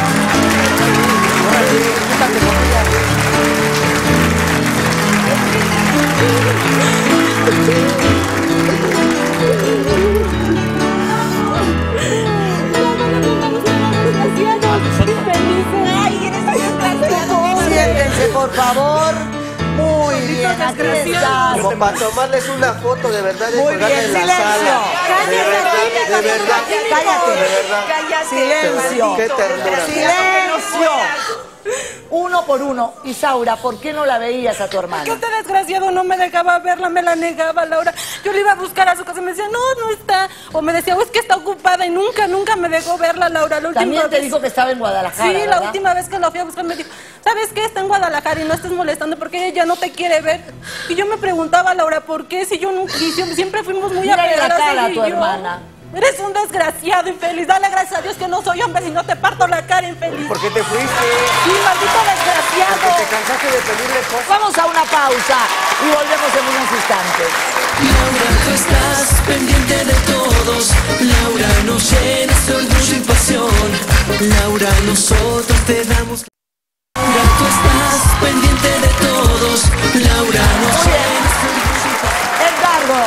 Siéntense, por favor. Muy bien, aquí estás. Como para tomarles una foto de verdad y Muy colgarla bien, en la silencio. sala. De verdad, de verdad. Cállate. De verdad. Cállate. Silencio. Qué ternura. Silencio. Uno por uno. Isaura, ¿por qué no la veías a tu hermana? Que este desgraciado no me dejaba verla, me la negaba, Laura. Yo le iba a buscar a su casa y me decía, no, no está. O me decía, oh, es que está ocupada y nunca, nunca me dejó verla, Laura. La última También te vez... dijo que estaba en Guadalajara, Sí, la ¿verdad? última vez que la fui a buscar me dijo, ¿sabes qué? Está en Guadalajara y no estés molestando porque ella ya no te quiere ver. Y yo me preguntaba, Laura, ¿por qué? Si yo nunca, y siempre, siempre fuimos muy Mírale la apegadas. cara a ella y tu yo. hermana. Eres un desgraciado, infeliz. Dale gracias a Dios que no soy hombre, si no te parto la cara, infeliz. ¿Por qué te fuiste? Sí, maldito desgraciado. Porque te cansaste de pedirle cosas. Vamos a una pausa y volvemos en unos instantes. Laura, tú estás pendiente de todos. Laura, nos llenas de orgullo y pasión. Laura, nosotros te damos. Laura, tú estás pendiente de todos. Laura, nos llenas de orgullo y pasión. Edgardo.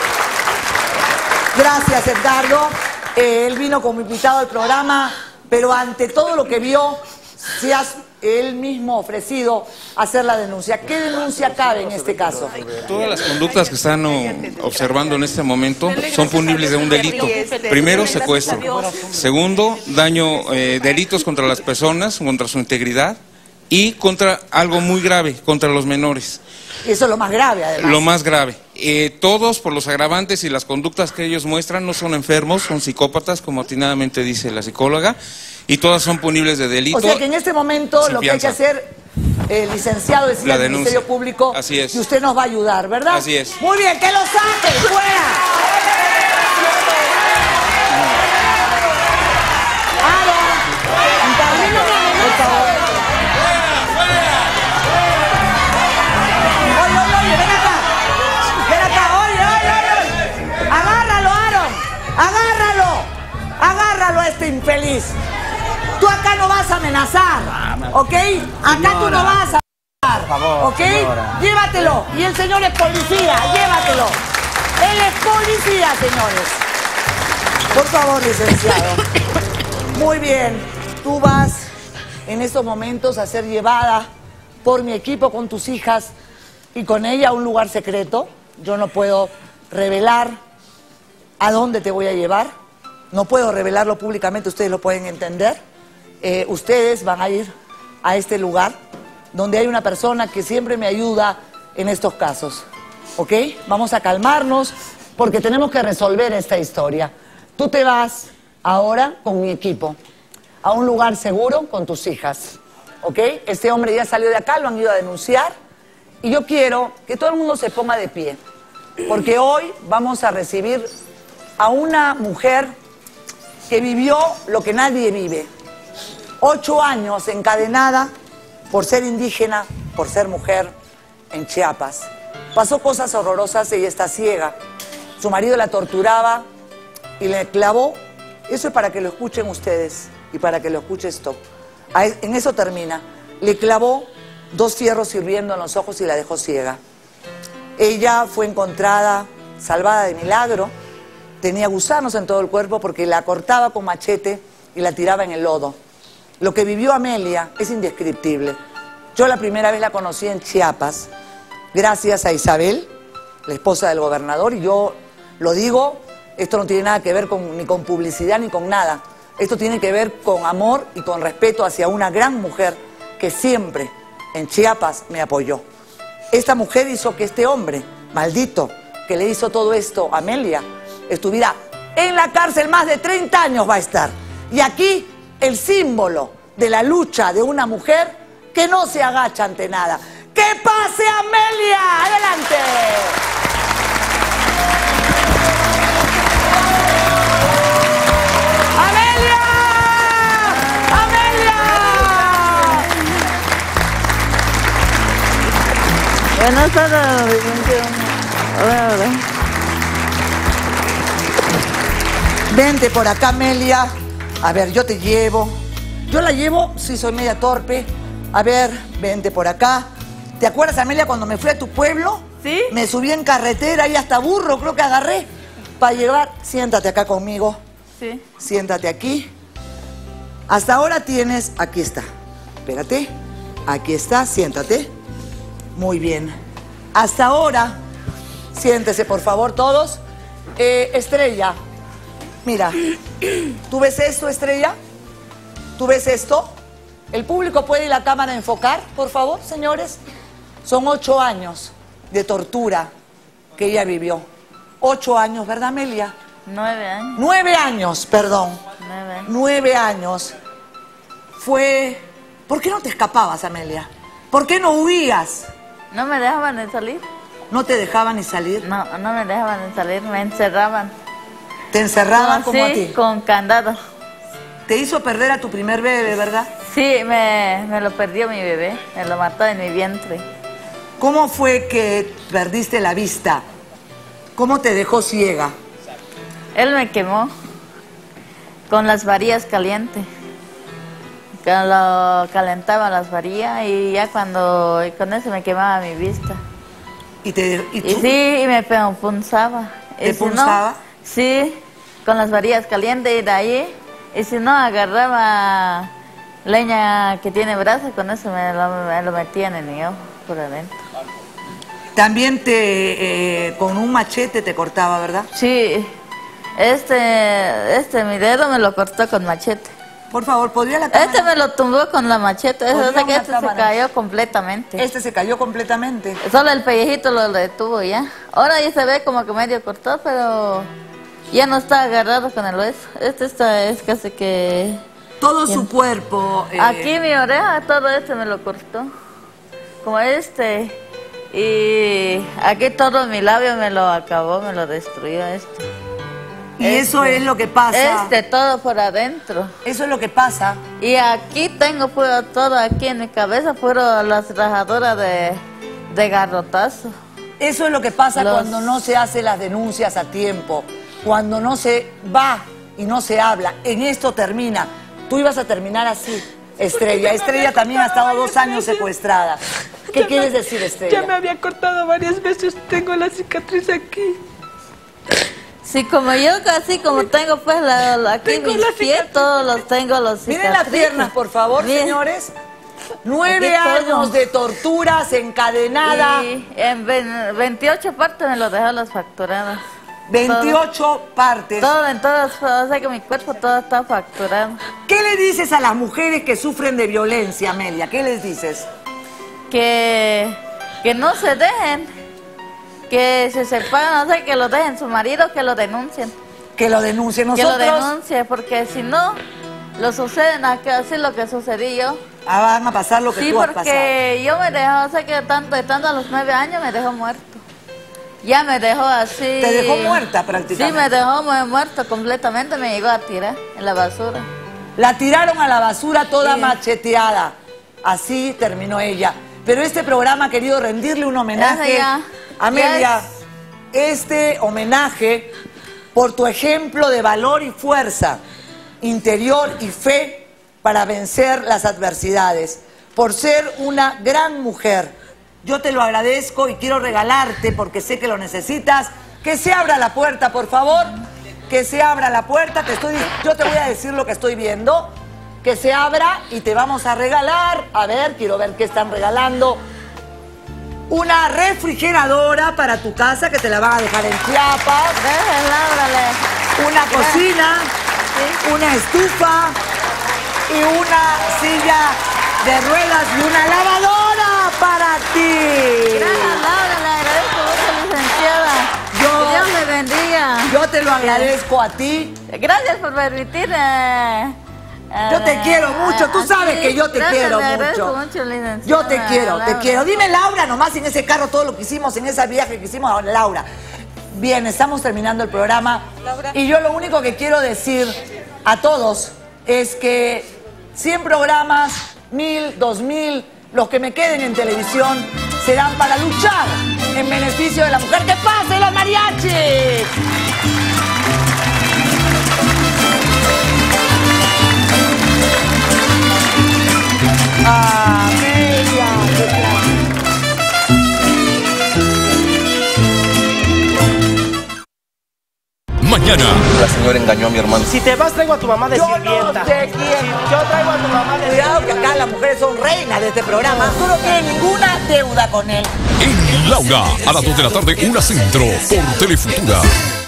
Gracias, Edgardo. Eh, él vino como invitado al programa, pero ante todo lo que vio, se ha él mismo ofrecido hacer la denuncia. ¿Qué denuncia cabe en este caso? Todas las conductas que están oh, observando en este momento son punibles de un delito. Primero, secuestro. Segundo, daño, eh, delitos contra las personas, contra su integridad y contra algo muy grave, contra los menores. Y eso es lo más grave, además. Lo más grave. Eh, todos, por los agravantes y las conductas que ellos muestran, no son enfermos, son psicópatas, como atinadamente dice la psicóloga, y todas son punibles de delito. O sea que en este momento sin lo que hay que fianza. hacer, eh, licenciado, es ir La al denuncia. Ministerio Público. Así es. Y usted nos va a ayudar, ¿verdad? Así es. Muy bien, que lo saquen, fuera. Aaron, por favor. Oye, oye, oye, ven acá. Ven acá, oye, oye, oye. Agárralo, Aaron. Agárralo. Agárralo a este infeliz. Tú acá no vas a amenazar, ¿ok? Acá tú no vas a amenazar, Por favor, ¿ok? señora. Llévatelo. Y el señor es policía, llévatelo. Él es policía, señores. Por favor, licenciado. Muy bien. Tú vas en estos momentos a ser llevada por mi equipo con tus hijas y con ella a un lugar secreto. Yo no puedo revelar a dónde te voy a llevar. No puedo revelarlo públicamente, ustedes lo pueden entender. Eh, ustedes van a ir a este lugar donde hay una persona que siempre me ayuda en estos casos. ¿Ok? Vamos a calmarnos porque tenemos que resolver esta historia. Tú te vas ahora con mi equipo a un lugar seguro con tus hijas. ¿Ok? Este hombre ya salió de acá, lo han ido a denunciar. Y yo quiero que todo el mundo se ponga de pie. Porque hoy vamos a recibir a una mujer que vivió lo que nadie vive. Ocho años encadenada por ser indígena, por ser mujer en Chiapas. Pasó cosas horrorosas, ella está ciega. Su marido la torturaba y le clavó. Eso es para que lo escuchen ustedes y para que lo escuches tú. En eso termina. Le clavó dos fierros sirviendo en los ojos y la dejó ciega. Ella fue encontrada salvada de milagro, tenía gusanos en todo el cuerpo porque la cortaba con machete y la tiraba en el lodo. Lo que vivió Amelia es indescriptible. Yo la primera vez la conocí en Chiapas, gracias a Isabel, la esposa del gobernador, y yo lo digo, esto no tiene nada que ver con, ni con publicidad ni con nada. Esto tiene que ver con amor y con respeto hacia una gran mujer que siempre en Chiapas me apoyó. Esta mujer hizo que este hombre, maldito, que le hizo todo esto a Amelia, estuviera en la cárcel más de treinta años va a estar. Y aquí el símbolo de la lucha de una mujer que no se agacha ante nada. ¡Que pase Amelia! ¡Adelante! ¡Amelia! ¡Amelia! Buenas tardes. Hola. Vente por acá, Amelia. A ver, yo te llevo. Yo la llevo, sí, soy media torpe. A ver, vente por acá. ¿Te acuerdas, Amelia, cuando me fui a tu pueblo? Sí. Me subí en carretera y hasta burro creo que agarré para llevar. Siéntate acá conmigo. Sí. Siéntate aquí. Hasta ahora tienes... Aquí está. Espérate. Aquí está, siéntate. Muy bien. Hasta ahora... Siéntese, por favor, todos. Eh, Estrella, mira, ¿tú ves esto, Estrella? ¿Tú ves esto? ¿El público puede ir a la cámara a enfocar, por favor, señores? Son ocho años de tortura que ella vivió. Ocho años, ¿verdad, Amelia? Nueve años. Nueve años, perdón. Nueve años. Nueve años. Fue... ¿Por qué no te escapabas, Amelia? ¿Por qué no huías? No me dejaban de salir. ¿No te dejaban ni salir? No, no me dejaban de salir, me encerraban. ¿Te encerraban como sí, a ti? Con candado. Te hizo perder a tu primer bebé, ¿verdad? Sí, me, me lo perdió mi bebé, me lo mató en mi vientre. ¿Cómo fue que perdiste la vista? ¿Cómo te dejó ciega? Él me quemó con las varillas calientes. Que lo calentaba las varillas y ya cuando y con eso me quemaba mi vista. ¿Y, te, y, y sí, y me punzaba. ¿Te y si punzaba? No, sí, con las varillas calientes y de ahí. Y si no, agarraba leña que tiene brasa, con eso me lo, me lo metían en el ojo por adentro. También te, eh, con un machete te cortaba, ¿verdad? Sí, este, este, mi dedo me lo cortó con machete. Por favor, ¿podría la cámara? Este me lo tumbó con la machete, o sea que este cámara? se cayó completamente. Este se cayó completamente. Solo el pellejito lo detuvo ya. Ahora ya se ve como que medio cortado, pero ya no está agarrado con el hueso. Este está, es casi que... Todo su cuerpo... Eh... Aquí mi oreja, todo este me lo cortó. Como este. Y aquí todo mi labio me lo acabó, me lo destruyó este. Y este, eso es lo que pasa. Este, todo por adentro. Eso es lo que pasa. Y aquí tengo puro, todo aquí en mi cabeza, puro las rajaduras de, de garrotazo. Eso es lo que pasa Los... cuando no se hace las denuncias a tiempo, cuando no se va y no se habla. En esto termina. Tú ibas a terminar así, Estrella. Estrella también ha estado dos años secuestrada. ¿Qué quieres decir, Estrella? Ya me había cortado varias veces, tengo la cicatriz aquí. Sí, como yo casi como tengo pues la, la, aquí tengo mis pies, todos los tengo los cicatrices. Miren las piernas, por favor, Miren. señores. Nueve años de torturas, encadenada. Y en veintiocho partes me lo dejó las fracturadas. veintiocho todo, partes. Todo, en todas, o sea que mi cuerpo todo está fracturado. ¿Qué le dices a las mujeres que sufren de violencia, Amelia? ¿Qué les dices? Que, que no se dejen. Que se separan, o sea, que lo dejen su marido, que lo denuncien. Que lo denuncien nosotros. Que lo denuncien, porque si no, lo suceden así lo que sucedió. Ah, van a pasar lo que sí, tú has pasado. Sí, porque yo me dejó, o sea, que tanto, estando a los nueve años me dejó muerto. Ya me dejó así. ¿Te dejó muerta prácticamente? Sí, me dejó muerta completamente, me llegó a tirar en la basura. La tiraron a la basura toda sí. macheteada. Así terminó ella. Pero este programa ha querido rendirle un homenaje. Ya, Amelia, yes. este homenaje por tu ejemplo de valor y fuerza interior y fe para vencer las adversidades. por ser una gran mujer. Yo te lo agradezco y quiero regalarte, porque sé que lo necesitas, que se abra la puerta, por favor. Que se abra la puerta. Te estoy, yo te voy a decir lo que estoy viendo. Que se abra y te vamos a regalar. A ver, quiero ver qué están regalando. Una refrigeradora para tu casa, que te la van a dejar en Chiapas. Una cocina, una estufa y una silla de ruedas y una lavadora para ti. Gracias, Laura, le agradezco mucho, licenciada. Yo, Dios le bendiga. Yo te lo agradezco a ti. Gracias por permitirme. Yo te quiero mucho, tú sabes que yo te quiero mucho. Yo te quiero, te quiero. Dime, Laura, nomás en ese carro todo lo que hicimos, en ese viaje que hicimos, Laura. Bien, estamos terminando el programa y yo lo único que quiero decir a todos es que cien programas, mil, dos mil, los que me queden en televisión serán para luchar en beneficio de la mujer. ¡Que pase los mariachis! ¡Ah, Amelia! Mañana. La señora engañó a mi hermano. Si te vas, traigo a tu mamá de Yo sirvienta. no sé quién. Yo traigo a tu mamá de Cuidado que acá las mujeres son reinas de este programa. Tú no tienes ninguna deuda con él. En Laura, a las dos de la tarde, una centro, por Telefutura.